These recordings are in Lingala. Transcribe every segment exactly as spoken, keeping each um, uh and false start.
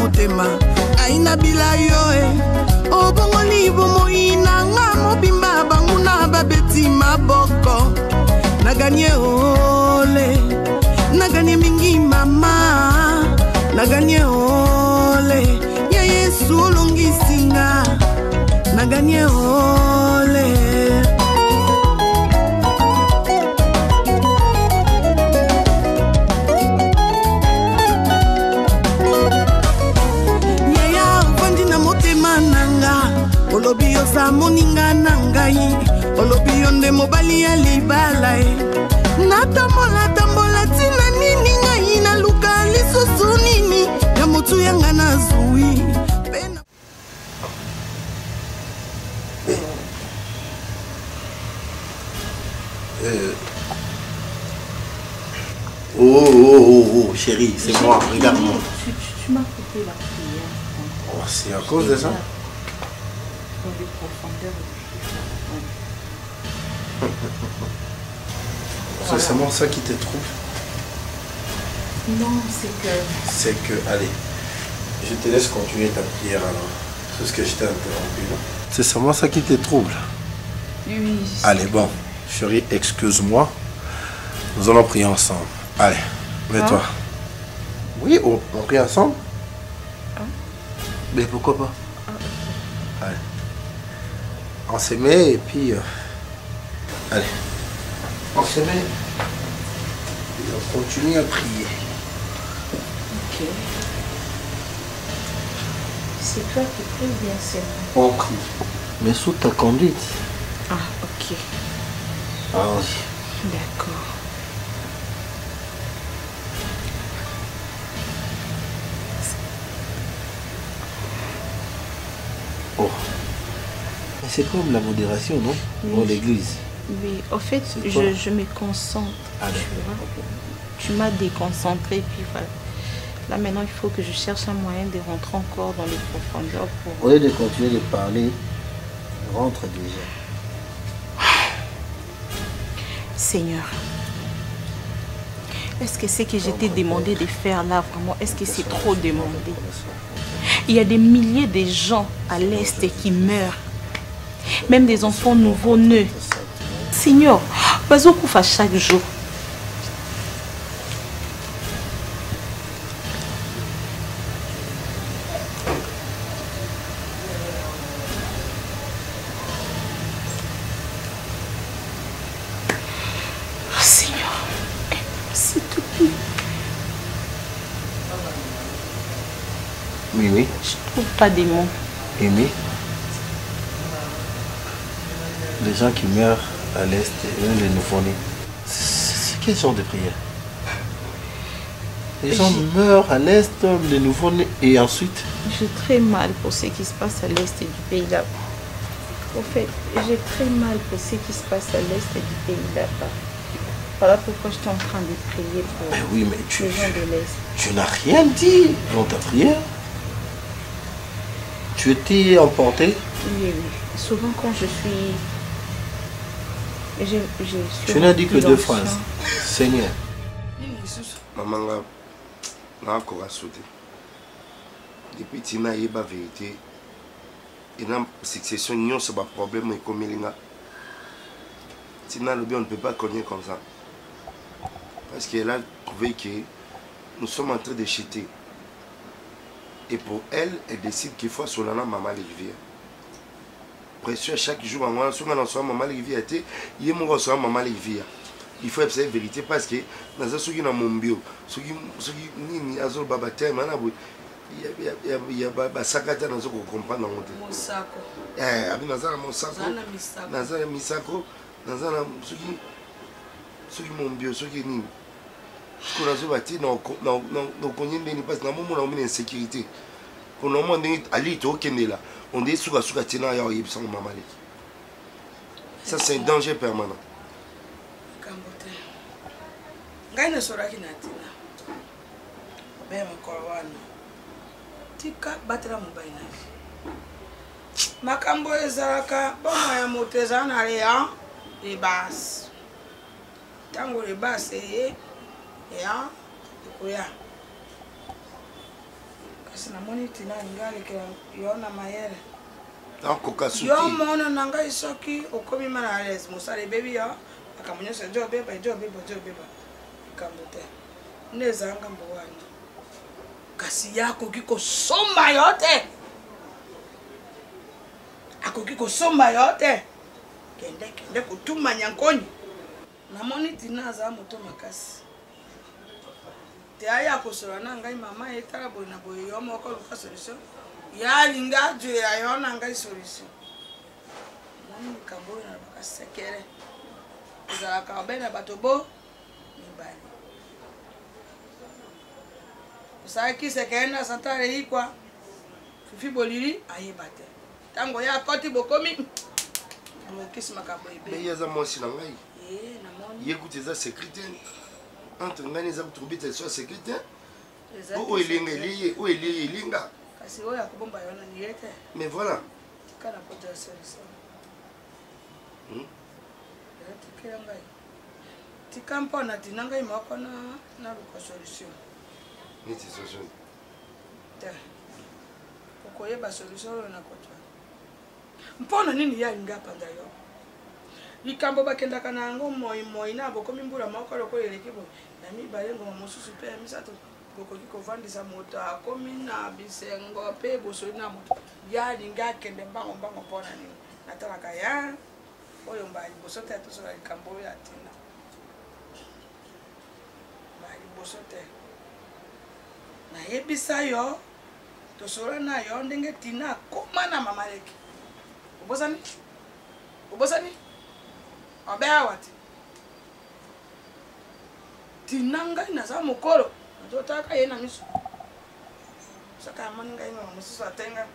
motema aina bila yoe obongo libo moina nga mobimba banguna babeti maboko naganye ole naganye mingi mama naganye ole ya Yesu longisinga naganye ole olobi oza moninga na ngai olobi yonde mobali ya libala e natambola tambola tina nini ngai naluka lisusu nini ya motu yanga na zui pena euh... oh oh oh oh chérie c'est moi regarde-moi tu, tu, tu m'as coupé la prière oh, c'est à cause de ça. Dans les profondeurs c'est seulement ça qui te trouble? Non, c'est que... C'est que, allez, je te laisse continuer ta prière alors. C'est ce que je t'ai interrompu, non? C'est seulement ça qui te trouble? Oui. Allez, bon, chérie, excuse-moi. Nous allons prier ensemble. Allez, mets-toi. Hein? Oui, on, on prie ensemble? Hein? Mais pourquoi pas? Ah. Allez. On se met et puis... Euh, allez. On se met. Et on continue à prier. Ok. C'est toi qui pries bien, c'est moi. On prie. Mais sous ta conduite. Ah, ok. Allons-y. D'accord. Oh. C'est comme la modération, non? Oui. Dans l'église. Oui, au fait, je, je me concentre. Ah, tu vois. Tu m'as déconcentré, puis voilà. Là, maintenant, il faut que je cherche un moyen de rentrer encore dans les profondeurs pour... Au lieu de continuer de parler, rentre déjà. Seigneur, est-ce que c'est que je t'ai demandé de faire là, vraiment, est-ce que c'est trop demandé? Il y a des milliers de gens à l'Est qui meurent. Même des enfants nouveau-nés. Seigneur, vas-y au couvre chaque jour. Seigneur, s'il te plaît. Oui, oui. Je ne trouve pas des mots. Aimé. Les gens qui meurent à l'Est, les nouveau-nés. C'est quel genre de prière? Les gens meurent à l'Est, les nouveau-nés, et ensuite? J'ai très mal pour ce qui se passe à l'Est du pays là-bas. En fait, j'ai très mal pour ce qui se passe à l'Est du pays là-bas. Voilà pourquoi je suis en train de prier pour mais oui, mais tu, les gens de l'Est. Tu n'as rien dit dans ta prière. Tu étais emporté? Oui, oui. Souvent quand je suis... Je, je tu n'as dit que deux phrases. Seigneur. Maman, je suis encore sauté. Depuis que tu n'as pas la vérité, et dans la succession, il y a un problème comme il y a. Tu n'as le bien, on ne peut pas connaître comme ça. Parce qu'elle a trouvé que nous sommes en train de chuter. Et pour elle, elle décide qu'il faut sur la maman rivière. Pression chaque jour, maman, sur la maman rivière, il y a mon soir maman rivière. Il faut observer la vérité parce que dans ce qui est dans mon bio, ce qui est ni azul babatem, il y a il y a ba sakata dans ce qu'on comprend dans mon temps. Mosako. Eh, abi nazana mosako. Nazana misako, nazana ce qui ce qui mon bio, ce qui est ni. Ce qu'on a zo bati dans dans dans connait ni parce que dans mon moment on est insécurité. Pour le moment on est ali to kendela. On est sur sur tina ya yebsa maman. Ça c'est un danger permanent. Ngai na soraki na tina. Bema korwana. Tika batira mubaina. Makambo ezalaka bomo ya moteza na rea libas. Tango libas eh ya kuya. kasi namoni tina alingaalekela yo na mayele akoka suti yo mona na ngai soki okomi mal à l'aise mosala ebebi yo makambo nyonso ejo obeba ejo obeba ejo obeba likambo te nde ezala ngambo wana kasi ye akoki kosomba yo te akoki kosomba yo te kende kende kotuma nyankoni namoni tina azala moto makasi te aya kosola na ngai mama etala boye na boye yo moko luka solution ya linga ajwela yo na ngai solution moni likambo oyo na bakasekele ezalaka obe na bato bo mibale osalaki sekele na santale yikwa fifi bolili ayeba te ntango ye akoti bokomi mokisi makambo ebe me ye aza mwasi na ngai ye namoni ye kuti eza sécurité entre ngai eza kotrobi te so sécurité oyo elinga eliye oyo eliye elinga kasi oyo akobomba yo na ye te mais voilà tika na poto ya solution tikela ngai tika mpona tina ngai moko na luka solution neti solution te okoyeba solution oyo na kotwa mpona nini ye alingi apanda yo likambo bakendaka na yango moimoi na bokomi mbula moko lokola eleki boye ya mibale ngoma mosusu mpe ya misato bokoki kovandisa moto akomi na bisengo mpe bosoli na moto ye alingi akende mbango mbango mpona nini natalaka ya oyo mbala liboso te tosola likambo oyo atina mbala liboso te nayebisa yo tosola na yo ndenge tina akoma na mama leki obosani obosani obe awa te tina ngai naza mokolo nazotaka ye na miso saka amoni ngai mama mosusu atenga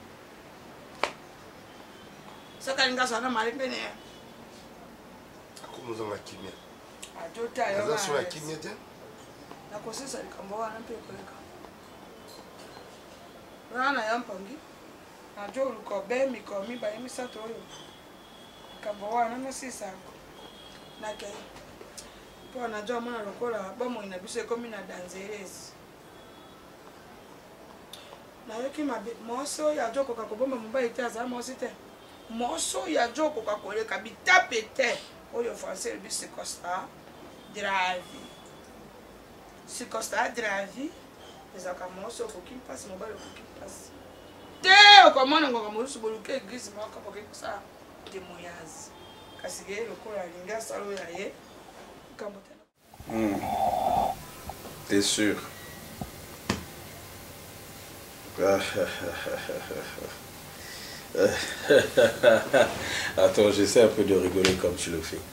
saka alingi azala na mali pene ye akomozanga kimia ajota yo aza so ya kimia te nakosisa likambo wana mpe ekoleka wana na yo mpongi najo oluka obe mikolo mibale misato oyo likambo wana nasisa yango nakei mpo najo amona lokola bomoi na biso ekomi na dangerese nayoki mabe mwasi oyo ajo okoka kobomba mobali te azala mwasi te mwasi oyo ajo okoka koleka bitape te oyo français elobi circonstat de la vie circonstat de la vie ezalaka mwasi okoki mpasi mobali okoki mpasi te okomona ngonga mosusu boluka eglise moko bokoki kosala témoignage kasi ye lokola alingi asala oyo ya ye likambo te Hmm. T'es sûr? Attends, j'essaie un peu de rigoler comme tu le fais.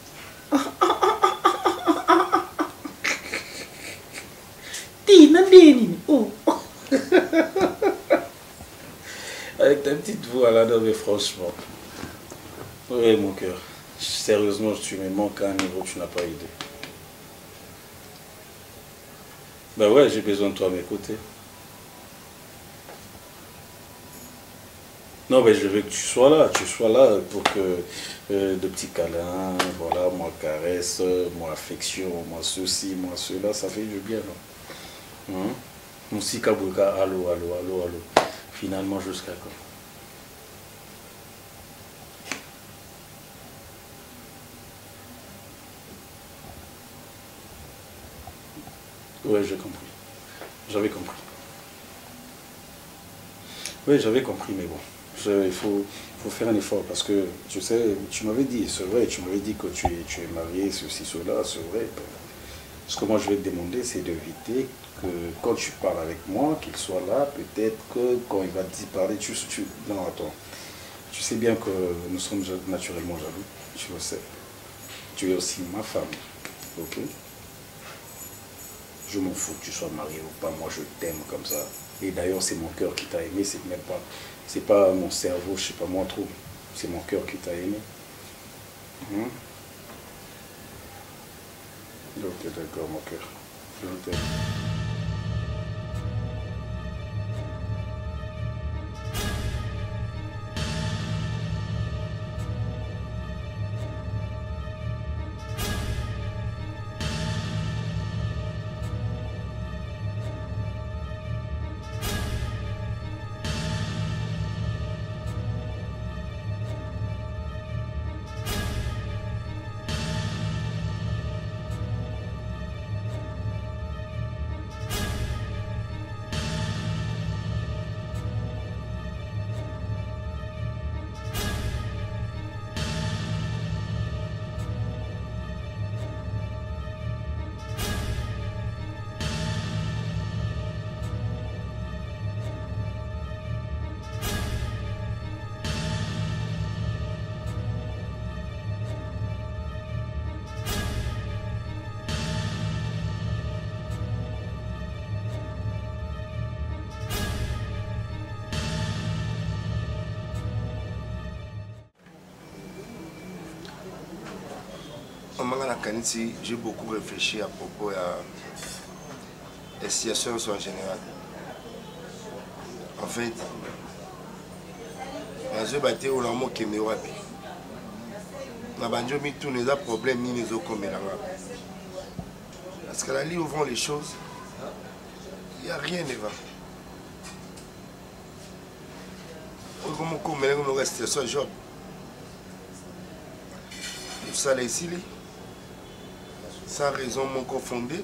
Oh. Avec ta petite voix là, non mais franchement. Oui, mon cœur. Sérieusement, tu me manques à un niveau que tu n'as pas idée. Ben ouais, j'ai besoin de toi à mes côtés. Non, mais je veux que tu sois là, tu sois là pour que euh, de petits câlins, voilà, moi caresse, moi affection, moi ceci, moi cela, ça fait du bien. Hein? Mon si kabouka, allô, allô, allô, allô. Finalement, jusqu'à quand? Ouais, j'ai compris. J'avais compris. Oui, j'avais compris, mais bon. Je, il faut, faut faire un effort parce que, tu sais, tu m'avais dit, c'est vrai, tu m'avais dit que tu es, tu es marié, ceci, cela, c'est vrai. Ce que moi je vais te demander, c'est d'éviter que quand tu parles avec moi, qu'il soit là, peut-être que quand il va te parler, tu, tu... Non, attends. Tu sais bien que nous sommes naturellement jaloux, tu le sais. Tu es aussi ma femme, ok? Je m'en fous que tu sois marié ou pas, moi je t'aime comme ça. Et d'ailleurs c'est mon cœur qui t'a aimé, c'est même pas, c'est pas mon cerveau, je sais pas moi trop. C'est mon cœur qui t'a aimé. Hum? Ok, d'accord mon cœur. Je t'aime. j'ai beaucoup réfléchi à propos de la situation en général. En fait, je battais au lamo qui me wapi. Na banjo mi tous les problèmes ni les autres comme parce que la lit ouvrant les choses, il n'y a rien de va. Comment comme on reste sur job. Ça là ici, sans raison mon confondé.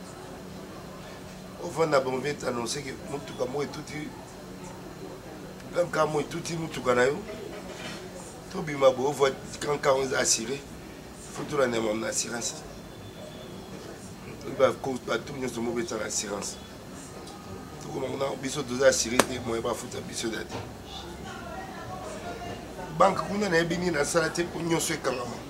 Au fond d'abord on vient annoncer que mon tout comme moi tout dit. Même quand moi tout dit mon tout canayo. Tout bien ma beau voit quand quand on est assuré. Faut tout l'année mon assurance. Il va cause pas tout nous sommes mauvais en assurance. Tout comme on a besoin de assurer moi pas foutre besoin d'être. Banque qu'on a béni dans ça la tête pour nous se quand même.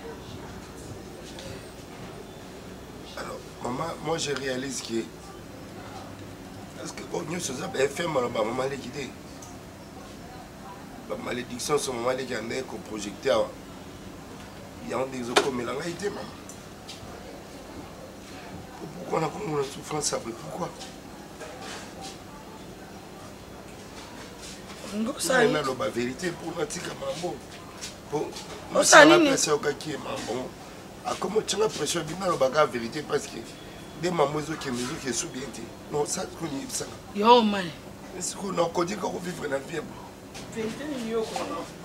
Alors maman moi je réalise que parce que quand nous sommes à F M maman l'a quitté. La malédiction sur maman qui a un projecteur. Il y a des autres mais là il était maman. Pourquoi on a comme une souffrance après pourquoi? Ça est la vérité pour notre mambo. Pour nous ça la pression qui est mambo. A comment tu as pression bien la vérité parce que des mamans qui me disent que sous bien non ça connaît ça. Yo man. Est-ce qu'on a codé qu'on vivre dans vie? Vérité yo quoi.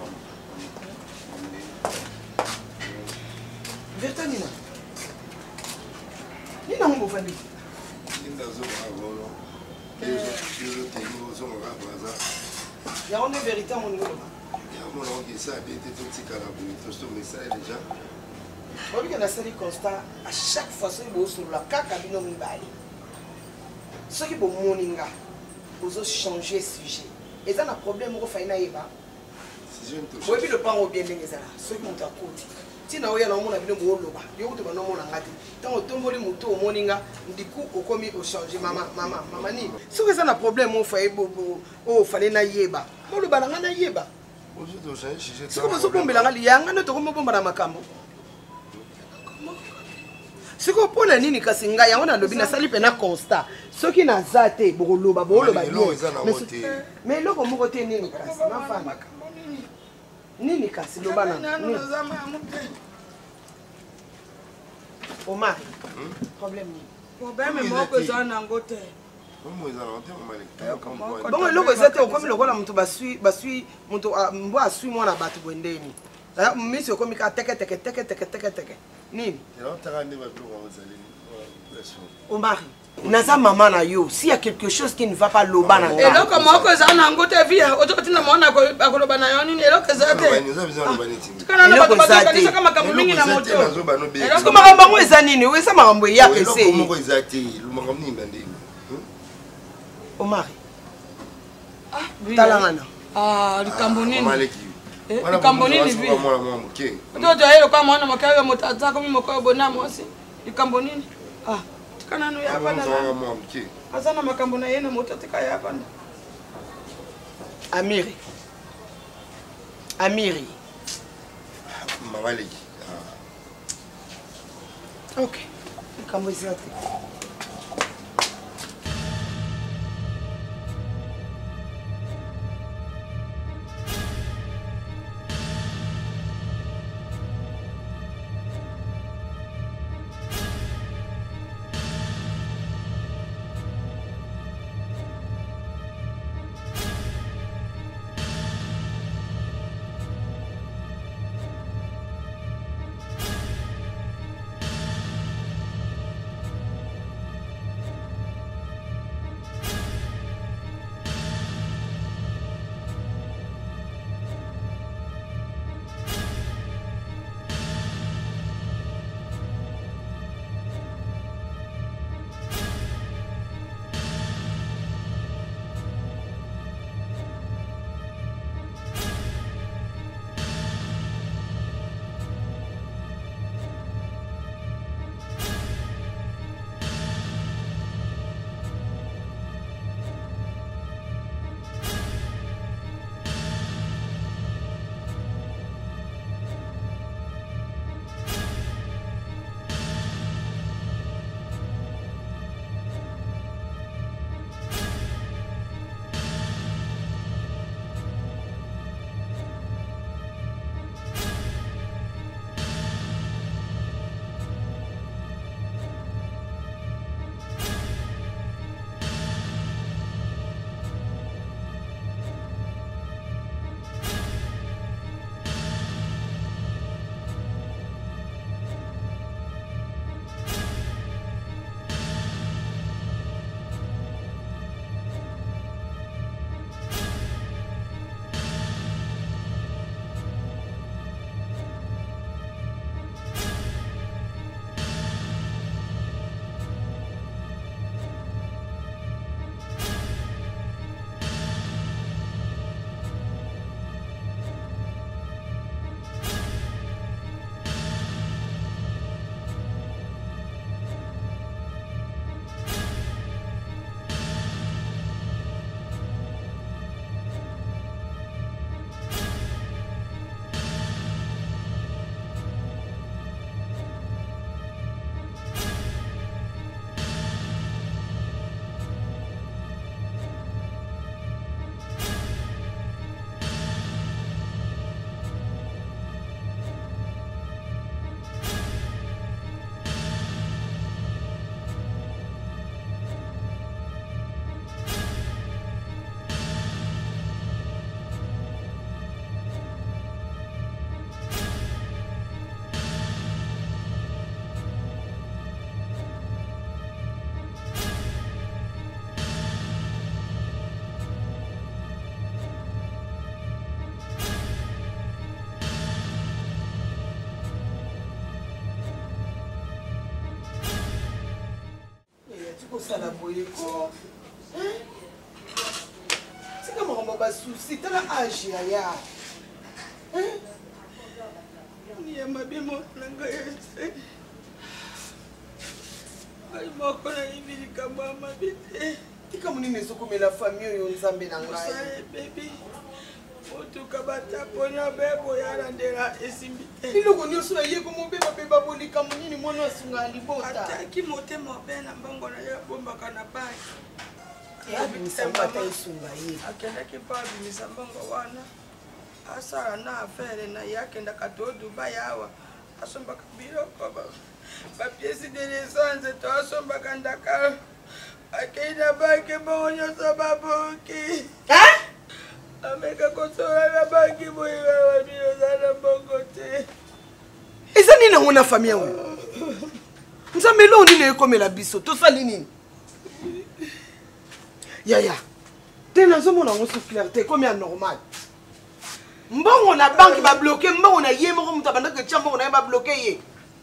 Vérité Nina. Nina mon famille. Nina zo avolo. Les autres les autres sont là il y a une vérité à mon niveau. Il y a mon nom qui s'est habillé tout petit carabou, tout ce message déjà. On dit que la série constat à chaque fois que vous sur la caca bino mbali. Ce qui bon moninga, vous changer sujet. Et ça un problème au fait na yeba. Si je ne touche. Oui, le pan au bien les ça. Ceux qui montent à côté. Si na oya na mona bino bo loba, yo to bana mona ngati. Tant au tomboli moto au moninga, ndiku okomi au changer mama mama mama ni. Ce que ça un problème au fait bobo au fallait na yeba. Mo lo bana na yeba. Bonjour to changer sujet. C'est comme ça bombe la ngali yanga no to ko bomba na makambo. Siko pona nini kasi ngai yango na lobi na sali pena constat soki na zate boloba boloba bien mais loko moko te nini kasi na fama nini kasi loba na Omar problème ni problème moko za na ngote Comment ils ont entendu bon loko zate okomi lokola mutu basui basui mutu mbo asui mwana batu bwendeni misi okomi ka teke teke teke teke teke teke nini Omar, naza maman na yo, s'il y a quelque chose qui ne va pas loba na nga. Et là comment que ça na ngote via, oto tina mona ko akoloba na yo nini, et là que ça te. Nous avons besoin de baniti. Kana na bato bato kama kama mingi na moto. Est-ce que makambo ngo eza nini? Wesa makambo ya kese. Comment ngo eza te, lu makambo ni ndende. Omar. Ah, talangana. Ah, likambo nini? Maleki. Likambo nini vi? Toto ayo kama mwana makayo mutaza kama mkoyo bona mosi. Likambo nini? Ah, tikana no ya bana. Azana makambo na yene moto tika ya bana. Amiri. Amiri. Mamaleki. OK. Likambo izate. ça la boye ko. C'est comme on va souci, t'as la âge ya. Hein? Ni ma bimo nanga yese. Ai moko na ibili kama mabite. Tika munine sokome la famille yo nzambe na ngai. Sai baby. Otuka bataponya bebo yalandela esimbite. Iloko nyonso na ye komo beba beba bolika munini mwana asunga libota. Ataki motema bena mbongo na ya bomba kana bai. Ya bimisamba ata isunga ye. Akendaki pa bimisa mbongo wana. Asara na affaire na yake ndakato Dubai awa. Asomba kabiro kwa ba. Ba pièce de l'essence to asomba kandaka. Akaida banke bonyo sababoki. Hein? Ameka kosola na banki boye wa bino sana bongote. Eza nini ngona famille yango? Nzambe lo nini ekomela biso to sali nini? Ya ya. Tena zomo na ngoso clarté comme ya normal. Mbongo na banque ba bloquer mbongo na ye moko muta banda ke chambo na ba bloquer ye.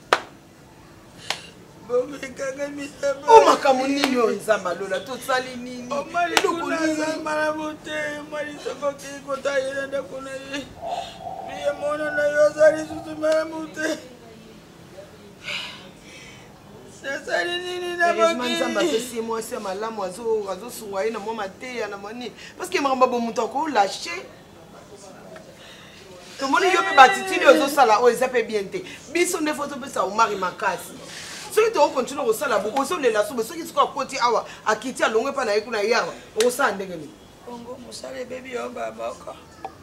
Bongo kanga misaba. O makamu nini o nzamba lola to sali nini? O mali kuna zamba na bote, mali soko ki kota yenda kuna ye. Biye mona na yozali susu mara bote. Sasali nini na boki. Nzamba pesi moi c'est malamu azo azo suwa ina mama te ya na mani parce que mama bo muta ko lâcher. To moni yo pe batitili ozo sala o ezape bien te. Biso ne photo pe sa o mari makasi. Soki to continue ko sala bo so le la so soki siko akoti awa akiti alongwe pa na yeku na yawa o sa ndenge ni. Bongo musale baby yo baba ko.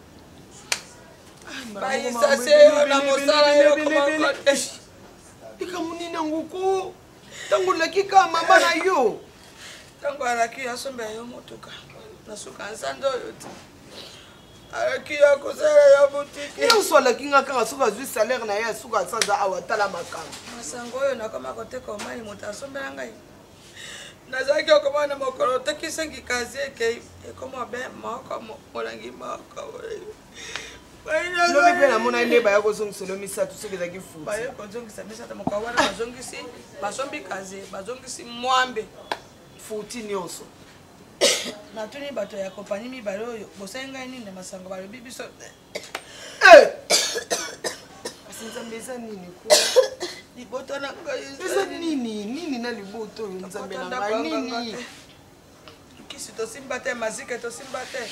Bayi sa se na musala yo ko. Ika munine nguko. Tangu lakika mama na yo. Tangu araki asombe yo motuka. Nasuka nsando yote. Araki ya kozala ya boutique. Yo so lakinga kanga suka zwi salaire na ya suka sanza awatala makamba. Masango yo nakoma koteka omali moto asombe ngai. Nazaki okomana mokolo tekisengi kazi ke ekoma be moko molangi moko. Lo mi pena mona ile ba yako zongi solo misatu soki za kifu. Ba yako zongi sa misatu mokawana bazongi si basombi kazi bazongi si mwambe futi nyonso. Na tuni bato ya kompani mi balo yo bosenga nini na masango balo bibiso. Eh. Asinza mbeza nini ko? Liboto na ngai. Eza nini? Nini na liboto nzambe na ngai nini? Kisi to simbate mazike to simbate.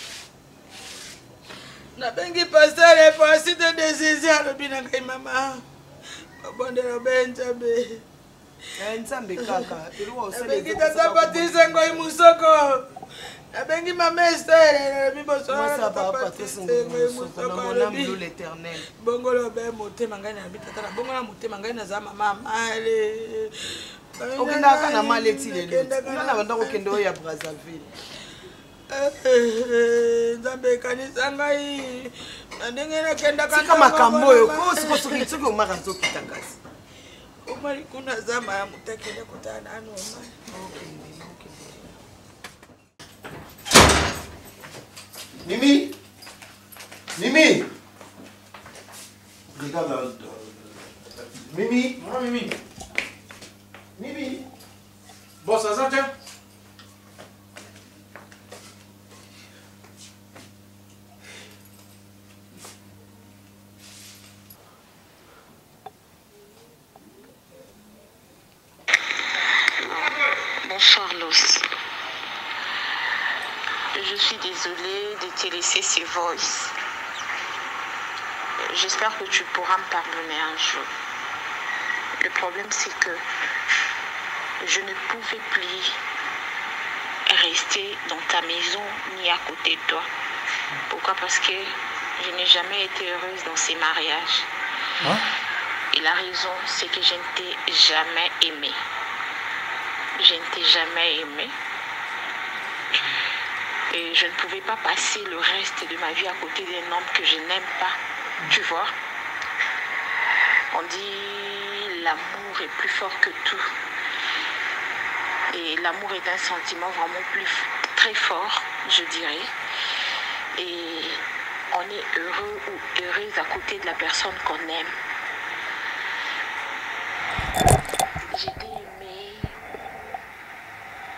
Na bengi pasteur e pasite de Jésus alobi na ngai mama. Babondela benjabe. Nzambe kaka, iliwa usele. Bengi tata patise ngoi musoko. Na bengi mama Esther alobi boso. Moi ça va patise ngoi musoko na mon âme l'Éternel. Bongo lo be motema ngai na bita tata bongo na motema ngai na za mama male. Okenda kana maleti lelo. Ngana banda ko kendo ya Brazzaville. Nzambe kanisa ngai ndenge na kenda kana tika makambo yo ko siko soki soki o mara zo kitangasi o mari kuna zama ya mutakende kutana anu mari. Okay, okay. Mimi Mimi regarde là. Mimi Ah, Mimi. Mimi Bon, ça ça, tiens. Bonsoir Los. Je suis désolée de te laisser ces voices. J'espère que tu pourras me pardonner un jour. Le problème c'est que je ne pouvais plus rester dans ta maison ni à côté de toi. Pourquoi? Parce que je n'ai jamais été heureuse dans ces mariages. Hein? Et la raison c'est que je ne t'ai jamais aimée. Je ne t'ai jamais aimé. Et je ne pouvais pas passer le reste de ma vie à côté d'un homme que je n'aime pas. Tu vois? On dit l'amour est plus fort que tout. Et l'amour est un sentiment vraiment plus très fort, je dirais. Et on est heureux ou heureuse à côté de la personne qu'on aime. Je t'ai aimé.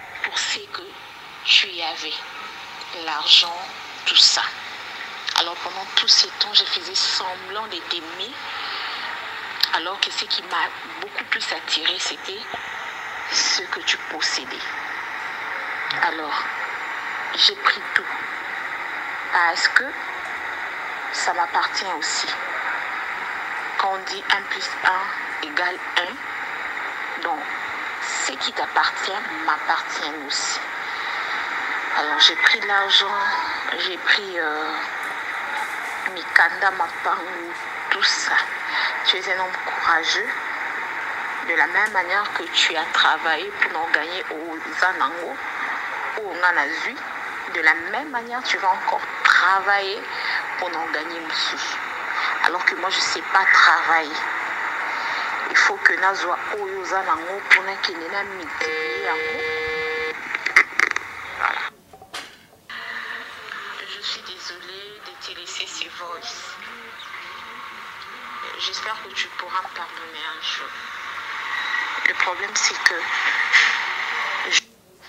tu y avais l'argent, tout ça. Alors pendant tout ce temps, je faisais semblant de t'aimer, alors que ce qui m'a beaucoup plus attiré, c'était ce que tu possédais. Alors, j'ai pris tout, parce que ça m'appartient aussi. Quand on dit un plus un égale un, donc ce qui t'appartient m'appartient aussi. Alors j'ai pris l'argent, j'ai pris euh, Mikanda, Mapangu, tout ça. Tu es un homme courageux. De la même manière que tu as travaillé pour nous gagner au Zanango ou au Nganazui, de la même manière tu vas encore travailler pour nous gagner Moussou. Alors que moi je ne sais pas travailler. Il faut que nous soyons au Zanango pour nous gagner Moussou. Voilà. Je suis désolée de te laisser ces voices. J'espère que tu pourras me pardonner un jour. Le problème, c'est que je...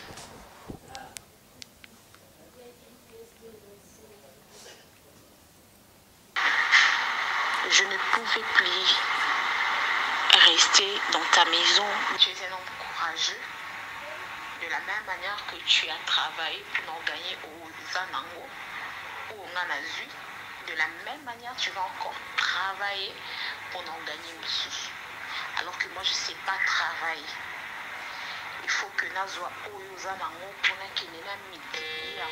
je ne pouvais plus rester dans ta maison. Tu es un homme courageux. De la même manière que tu as travaillé pour nous gagner au Zanango ou au Nganazui, de la même manière, tu vas encore travailler pour nous gagner Moussou. Alors que moi, je ne sais pas travailler. Il faut que nous soyons au Zanango pour nous gagner Moussou.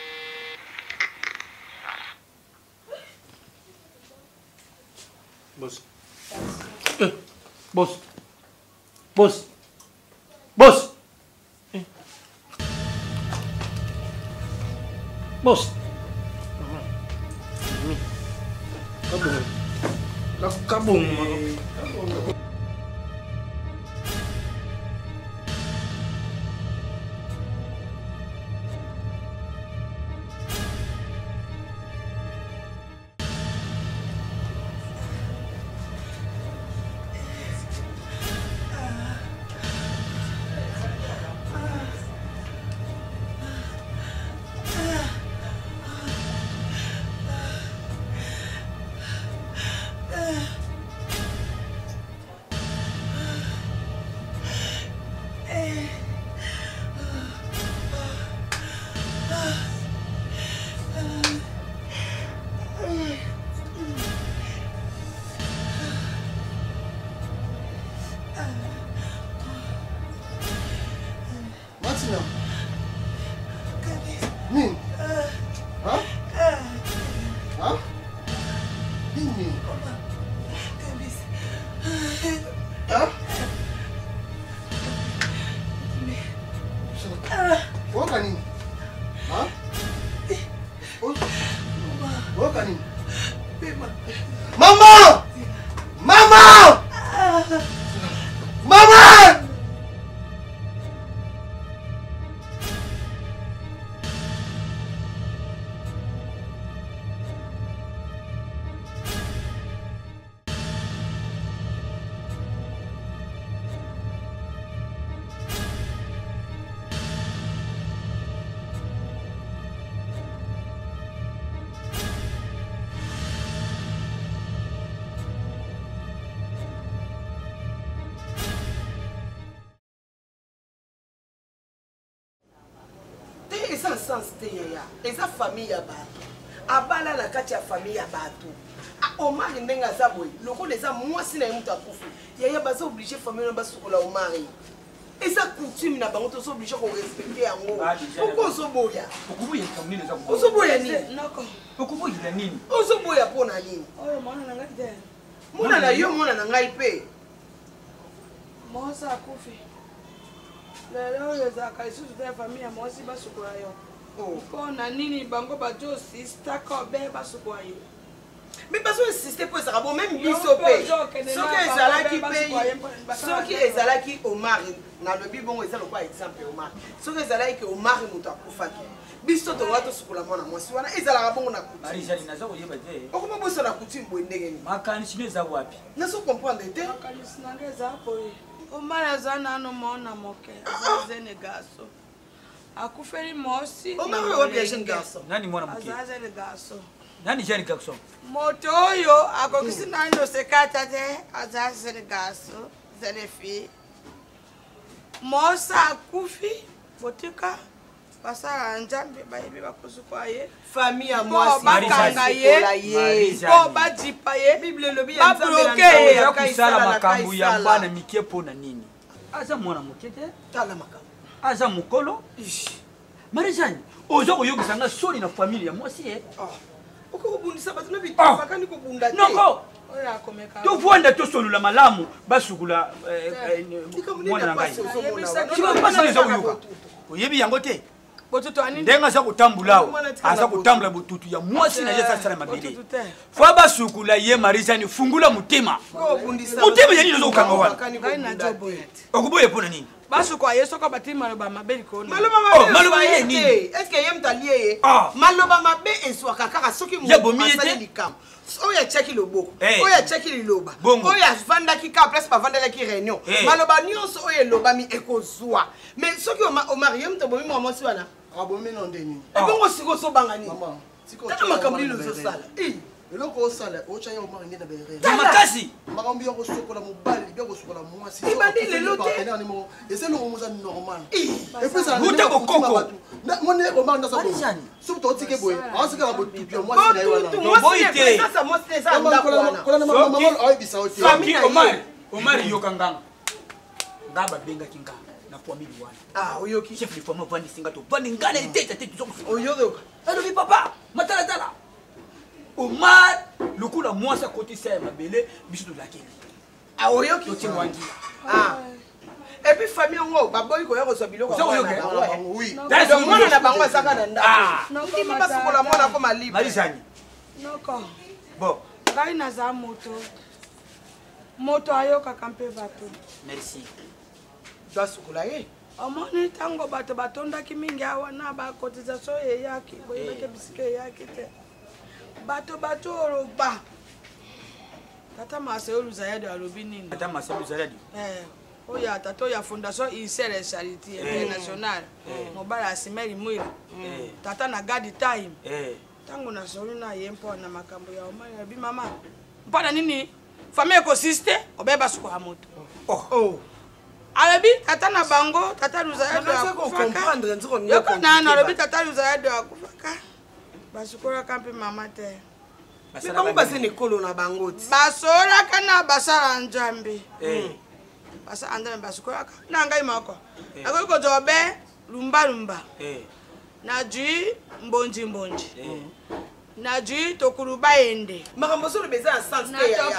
Boss. Eh, boss. Boss. Boss. Eh. Boss. Kabung. Kabung. Kabung. Mama! Mama! Mama! eza sens te yaya eza famille ya bato abala na kati ya famille ya bato omari ndenge aza boye lokola eza mwasi na ye moto akufi yaya baza oblige famille na basukola omari eza coutume na bango tozo oblige korespecte yango pourquoi ozoboya ozoboya nini ozoboya mpo na nini mona na yo mona na ngai mpe mwasi akufi lelo oyo ezalaka lisusu te ya famille ya mwasi basukola yo mpo na nini bango bato osistaka be basukola yo me bazo insiste mpo ezalaka bo meme biso mpe soki ezalaki mpe soki ezalaki omari nalobi bongo eza lokwa exemple omari soki ezalaki omari moto akufaki biso tonga tosukola mwana mwasi wana ezalaka bongo na coutume okoma bosa na coutume boye ndenge nini makanisi eza wapi naso comprendre te makanisi nange eza boye omari aza nano mwana moke aza zene gaso akufeli mosi. Omar oyo bien jeune garçon. Nani mwana muke? Azaze le garçon. Nani jeune garçon? Moto oyo akokisi nando sekata te azaze le garçon, c'est les filles. Mosa akufi botika basala nzambe bayebi bakusuka ye. Famille à moi si bakanga ye. Ko bajipa ye. Bible lobi ya nzambe na nzambe ya kusala makambo ya bana mike pona nini? Aza mwana muke te? Tala makambo. Aza mukolo? Marijani, ozo koyokisa nga soni na famille ya mwasi eh. Uko kubundisa bato nabi bakani kubunda te. Noko. To vuanda to solula malamu basukula mwana na ngai. Kiba pasa nza kuyoka. Oyebi yango te. Botuto ani. Ndenga za kutambula. Asa kutambula bututu ya mwasi na yesa sala mabele. Fwa basukula ye Marijani fungula mutima. Mutima yani nozo kanga wana. Ngai na jobo yet. Okuboye pona nini? Basu kwa yeso kwa batimi maloba mabeli ko. Maloba mabeli. Oh, maloba ye nini? Est-ce que yem talié? Maloba mabe eswa kaka soki mu. Ya bomiyete likam. Oya cheki loboko. Oya cheki liloba. Oya vanda ki ka place pa vanda la ki réunion. Maloba nyonso oya loba mi ekozwa. Mais soki o marié mto bomi mo si wana. Abomi non deni. E bongo siko so bangani. Maman. Siko. Tata makambi lo so sala. Eh. Eloko osala ochanya o mari ngena bere. Makasi. Makambi yo kosokola mobali, yo kosokola mwasi. Ibandi le lote. Ese lo moza normal. Et puis ça Muta kokoko. Na mone ko mari ndasa bo. Subu to tike boye. Asika ka botu pio mwasi na yo. Boite. Ça ça mwasi ça ndakwana. Kola na mama mama ay bisa oti. Famille Omar. Omar yokanganga. Ngaba benga kinga. Na famille wana. Ah, oyoki. Chef de famille vandi singa to. Vandi ngana itete tete zo. Oyoka. Alo bi papa. Matala tala. Omar lukula mwasa koti sa mabele bisu de la kele. Ah oyoki to timwangi. Ah. Et puis famille ngo baboyi ko yako so biloko. Oui. Donc mwana na bango saka na ndako. Ah. Ndi mama sokola mwana ko malibre. Marijani. Noko. Bon. Ngai naza moto. Moto ayoka kampe bato. Merci. Doa sokola ye. Omoni tango bato batondaki mingi awa na ba cotisation eyaki boyebake bisike eyaki te. Bato bato oloba. Tata Marcel Luzayadi alobi nini? Tata Marcel Luzayadi. Eh. Oya tata ya Fondation Isere Charity International. Mobala Asimeli Mwira. Tata na Gadi Time. Eh. Tango na solo na yempo na makambo ya omani ya bi mama. Mpana nini? Famille ecosystem obeba suko moto. Oh. Oh. Alobi tata na bango tata Luzayadi akufaka. Yoko na na alobi tata Luzayadi akufaka. Basukura kampi mama te. Mais bango base ne kolo na bango ti. Basora kana basala njambe. Eh. Basa andana basukura ka. Na ngai mako. Ako ko jobe lumba lumba. Eh. Na ji mbonji mbonji. Eh. Na ji tokuruba ende. Makambo so le beza en sens te ya.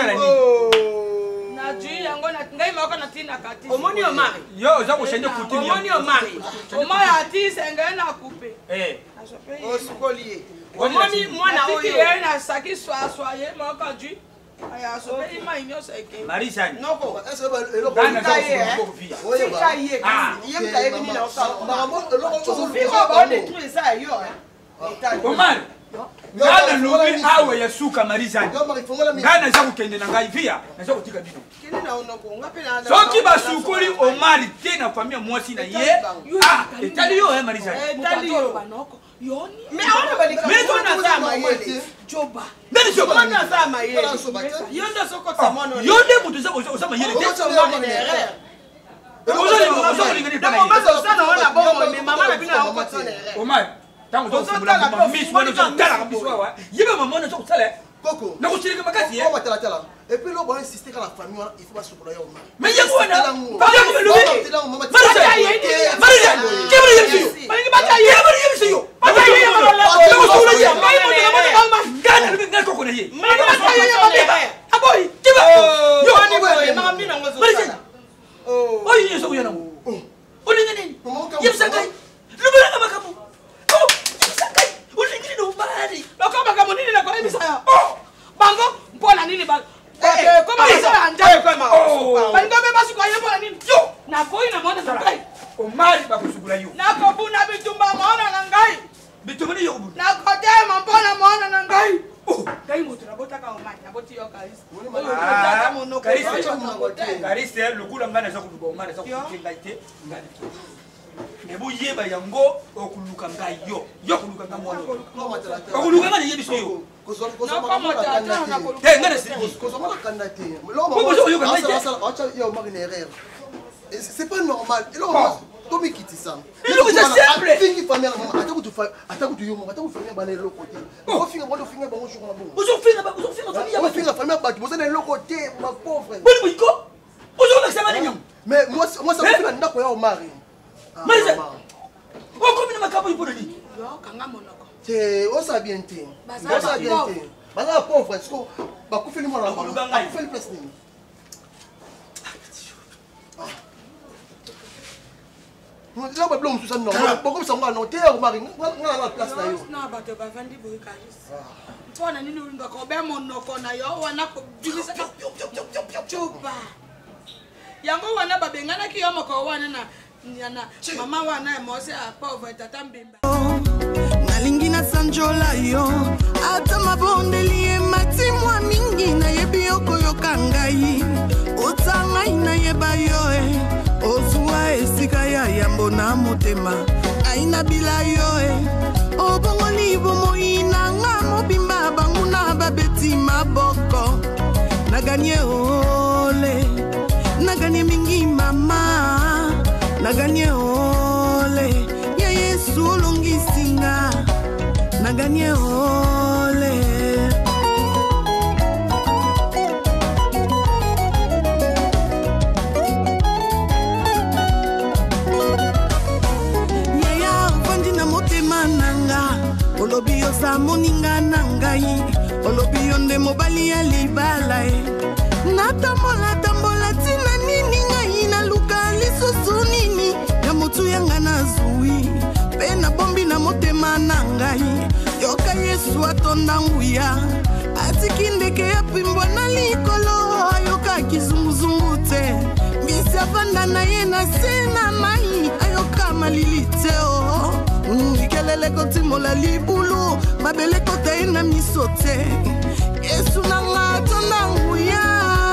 Na ji yango na ngai mako na tina kati. Omoni o mari. Yo za ko shende kutini. Omoni o mari. Omoni ati senga na coupe. Eh. O sukoli. Omoni mwana oyo. Ati na saki swa swa ye mako ji. Aya so be ima inyo seke. Marijani. Noko. Ese ba eloko ye. Oye ba. Ah. Yem ta yemi na oka. Makambo eloko so fi ko ba de tout ça yo. Omar. Ngana lobi awe ya suka Marijani. Ngana za kukende na ngai via, na za kutika bino. Kini na onoko ngape na. Soki basukuli Omar tena famille mwasi na ye. Ah, etali yo eh Marijani. Etali yo banoko. Yoni. Mais on va dire mais on a ça mayele. Joba. Nani joba? On a ça mayele. Yonda soko tamono. Yonde mutu za za mayele. Ozo na erreur. Ozo ozo lingani tana. Mama zo sana wana bongo mais mama na bina oko tsone. Omar, tango zo simula mama miss wana zo tala kabisa wa. Yiba mama na zo kusale. Coco. Na kuchirika makati eh. On va tala tala. Et puis là on insister quand la famille il faut pas se prendre Omar. Mais yego wana. Pas yego lubi. Marisha yeye. Marisha. Kibri yemsi. Marisha bata yeye. Kibri yemsi yo. Bata yeye mala. Lego sura yeye. Mai mo na mo na ma. Gana lubi ngako koko na yeye. Mai bata yeye mala. Aboy. Kiba. Yo ni boy. Mama mina ngozo. Marisha. Oh. Oyi yeso uyana mo. Oni nini? Yemsa kai. Lubi na makamu. Oh. Yemsa kai. Oni nini no mari. Lokaba kama nini na kwa hivi saya. Oh. Bango mbona nini ba? Eh, koma sasa anja kama. Bango be basu kwa yebo nini? Yo. Na koi na mwana sakai. Omari bakusugula yo. Na ko buna bitumba maona na ngai. Bitumba ni yo bu. Na ko tema mbona maona na ngai. Oh, ngai mutu na bota ka omari, na boti yo kaisi. Ah, kaisi. Kaisi lukula ngana za kuduba omari za kukinga ite. Ngani. mais vous y êtes yango okuluka ngai yo yo okuluka ngai mwana okuluka ngai yebi so yo non pas moi t'attends eh ngana si kozoma la candidaté lo c'est pas normal Tommy qui dit ça. C'est simple. Fingi famille maman, attends que tu fais, attends que tu yo, attends que tu fais baler l'autre côté. On finit, on finit bon jour là bon. Vous finissez, vous finissez famille. On finit la famille ba, vous allez l'autre côté, ma pauvre. Bon oui ko. Vous on ça va mais moi moi ça me fait ndako ya Omari. Mais on combien makabo ipo de ni. Yo kanga monoko. C'est on ça bien té. On ça bien té. Bana pauvre, est-ce que ba ku fini moi là. Ku fini place ni. Nous avons pas besoin de ça non. Pourquoi ça on a noté au mari, on a la place là yo. Non, ba te ba vandi boy kalis. Mpona nini ulinga ko be monoko na yo wana ko bilisa ka chupa. Yango wana babengana ki yo moko wana na nyana mama wana mose a pauvre tata mbimba. Nalingi na sanjola yo ata mabondeli e matimwa mingi na yebi okoyoka ngai otanga ina yeba yo e ozwa esika ya yambo na motema aina bila yo e obongoli bomoi na nga mobimba bangu na babeti maboko naganye ole naganye mingi mama naganye ole ya Yesu olongisinga naganye ole olobi yo za moninga na ngai olobi yo nde mobali ya libala e natambola tambola tina nini ngai naluka lisusu nini ya motu yanga nazwi mpe nabombi na motema na ngai yoka Yesu atonda nguya atiki ndeke ya pimbwa na likolo ayoka kizunguzungu te mbisi avanda na ye na se na mai ayoka malili te o Nikelele kotimola libulu mabele kote na misote Yesu nanga tonda nguya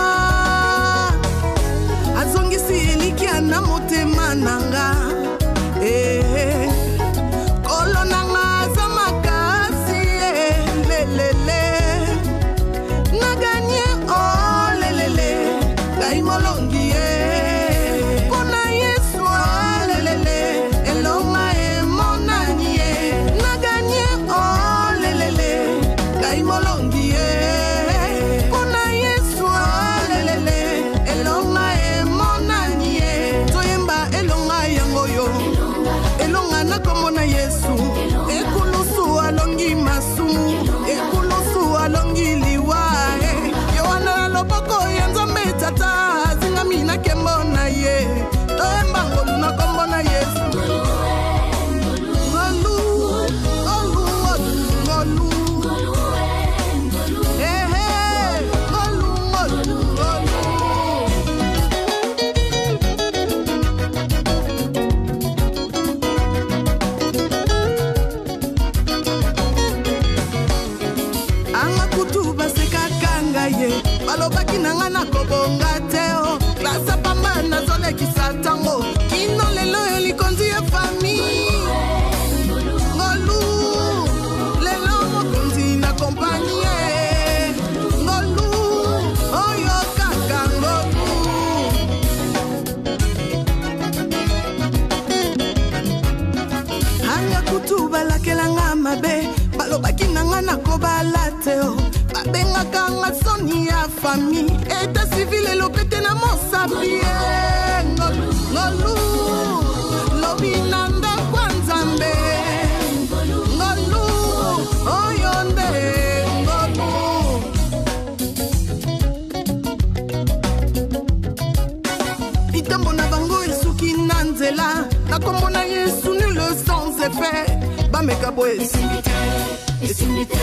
azongisi elikia na motema nanga eh kolo nanga za makasi lelele naganye oh lelele kai molongi eh kona Yesu lelele elonga molongi e kuna Yesu lelele elonga e monani e toyemba elonga yango yo elonga na komona Yesu ekulusu alongi masumu ekulusu alongi liwa e yoana loboko ya Nzambe tata zinga mina kembo na ye toyemba ngolu na komona Yesu balobaki nanga na kobonga teo klasa pamba na zole kisatango kino lelo elikonzi ya fami ngolu lelo mokonzi na kompanie ngolu oyo kaka ngolu hanga kutu balakelanga mabe balobaki nanga na kobala teo babenga kanga soni ya fami eta civile lopete na mosapi ngolu ngolu lobi nanda kwa Nzambe ngolu oyo nde ngolu itambo na bango esuki na nzela na kombo na Yesu nul sans effet bameka boye esimite esimite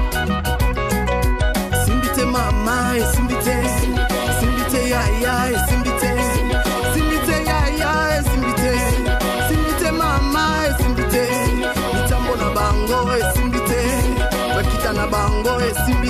Simbite mama, simbite, simbite ya ya. esimbi